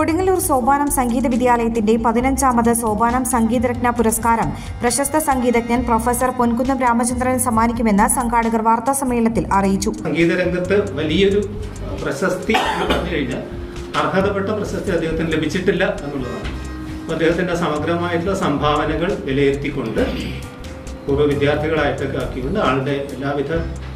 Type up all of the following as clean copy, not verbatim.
കൊടുങ്ങല്ലൂർ സോപാനം സംഗീത വിദ്യാലയത്തിന്റെ 15ാമത് സോപാനം സംഗീതരത്ന പുരസ്കാരം പ്രശസ്ത സംഗീതജ്ഞൻ പ്രൊഫസർ പൊൻകുന്നം രാമചന്ദ്രൻ സമ്മാനിക്കുമെന്ന് സംഘാടകർ വാർത്താസമ്മേളനത്തിൽ അറിയിച്ചു. സംഗീതരംഗത്ത് വലിയൊരു പ്രശസ്തി എന്ന് പറഞ്ഞു കഴിഞ്ഞാൽ അർഹതപ്പെട്ട പ്രശസ്തി അദ്ദേഹത്തിന് ലഭിച്ചിട്ടില്ല എന്നുള്ളതാണ്. അദ്ദേഹത്തിന്റെ സമഗ്രമായിട്ടുള്ള സംഭാവനകൾ വിലയിരുത്തിക്കൊണ്ട് പൂർവ്വ വിദ്യാർത്ഥികളായിട്ടൊക്കെ ആക്കിക്കൊണ്ട് ആളുടെ എല്ലാവിധ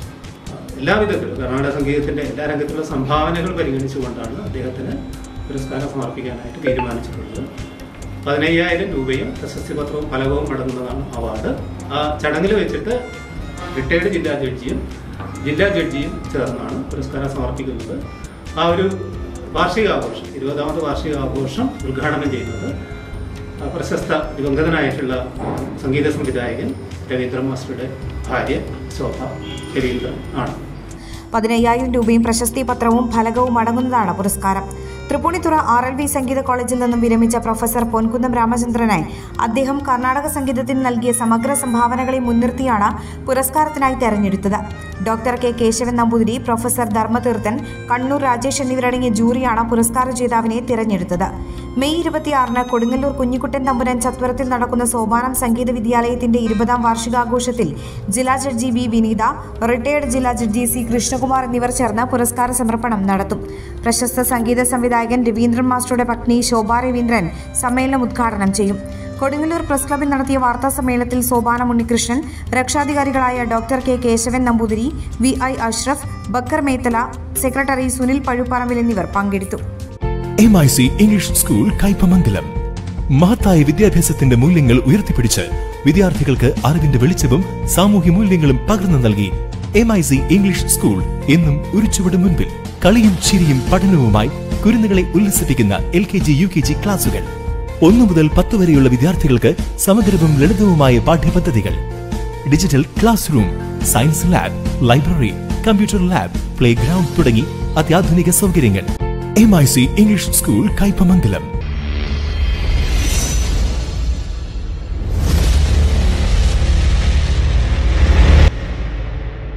കർണാടക സംഗീതത്തിന്റെ എല്ലാ രംഗത്തുള്ള സംഭാവനകൾ പരിഗണിച്ചുകൊണ്ടാണ് അദ്ദേഹത്തിന് പുരസ്കാരം സമർപ്പിക്കാനായിട്ട് തീരുമാനിച്ചിട്ടുള്ളത്. 15,000 രൂപയും പ്രശസ്തി പത്രവും ഫലകവും അടങ്ങുന്നതാണ് അവാർഡ്. ആ ചടങ്ങിൽ വെച്ചിട്ട് റിട്ടയർഡ് ജില്ലാ ജഡ്ജിയും ചേർന്നാണ് പുരസ്കാരം സമർപ്പിക്കുന്നത്. ആ ഒരു വാർഷികാഘോഷം 20ാമത് വാർഷികാഘോഷം ഉദ്ഘാടനം ചെയ്യുന്നത് പ്രശസ്ത ദിവംഗതനായിട്ടുള്ള സംഗീത സംവിധായകൻ രവീന്ദ്രൻ മാസ്റ്ററുടെ ഭാര്യ ശോഭ രവീന്ദ്രൻ ആണ്. 15,000 രൂപയും പ്രശസ്തി പത്രവും ഫലകവും അടങ്ങുന്നതാണ് പുരസ്കാരം. തൃപ്പൂണിത്തുറ RLV സംഗീത കോളേജിൽ നിന്നും വിരമിച്ച പ്രൊഫസർ പൊൻകുന്നം രാമചന്ദ്രനായി അദ്ദേഹം കർണാടക സംഗീതത്തിന് നൽകിയ സമഗ്ര സംഭാവനകളെ മുൻനിർത്തിയാണ് പുരസ്കാരത്തിനായി തെരഞ്ഞെടുത്തത്. Doctor K Keshavan Namboothiri, professor Dharmatheerthan, Kannur Rajesh എന്നിവരടങ്ങിയ ജൂറിയാണ് പുരസ്കാര ജേതാവിനെ തിരഞ്ഞെടുത്തത്. മെയ് 26-ന് കൊടുങ്ങല്ലൂർ കുഞ്ഞിക്കുട്ടൻ തമ്പുരാൻ ചത്വരത്തിൽ നടക്കുന്ന സോപാനം സംഗീത വിദ്യാലയത്തിന്റെ 20ാം വാർഷികാഘോഷത്തിൽ ജില്ലാ ജഡ്ജി വി വിനീത, റിട്ടയർഡ് ജില്ലാ ജഡ്ജി സി കൃഷ്ണകുമാർ എന്നിവർ ചേർന്ന് പുരസ്കാര സമർപ്പണം നടത്തും. പ്രശസ്ത സംഗീത സംവിധായകൻ രവീന്ദ്രൻ മാസ്റ്ററുടെ പത്നി ശോഭ രവീന്ദ്രൻ സമ്മേളനം ഉദ്ഘാടനം ചെയ്യും. കൊടുങ്ങല്ലൂർ പ്രസ് ക്ലബിൽ നടത്തിയ വാർത്താ സമ്മേളനത്തിൽ സോപാനം ഉണ്ണികൃഷ്ണൻ, രക്ഷാധികാരികളായ doctor K Keshavan Namboothiri, VI Ashraf, Bakkar Methala, secretary Sunil Pazhupparambil എന്നിവർ പങ്കെടുത്തു. MIC ഇംഗ്ലീഷ് സ്കൂൾ കൈപ്പമംഗലം മഹത്തായ വിദ്യാഭ്യാസത്തിന്റെ മൂല്യങ്ങൾ ഉയർത്തിപ്പിടിച്ച് വിദ്യാർത്ഥികൾക്ക് അറിവിന്റെ വെളിച്ചവും സാമൂഹ്യ മൂല്യങ്ങളും പകർന്നു നൽകി MIC ഇംഗ്ലീഷ് സ്കൂൾ എന്നും ഒരു ചുവട് മുൻപിൽ. കളിയും ചിരിയും പഠനവുമായി കുരുന്നുകളെ ഉല്ലസിപ്പിക്കുന്ന LKG UKG ക്ലാസുകൾ. 1 മുതൽ 10 വരെയുള്ള വിദ്യാർത്ഥികൾക്ക് സമഗ്രവും ലളിതവുമായ പാഠ്യപദ്ധതികൾ, digital class room, science lab, library, computer lab, play ground തുടങ്ങി അത്യാധുനിക സൗകര്യങ്ങൾ. MIC English school Kaipamangalam.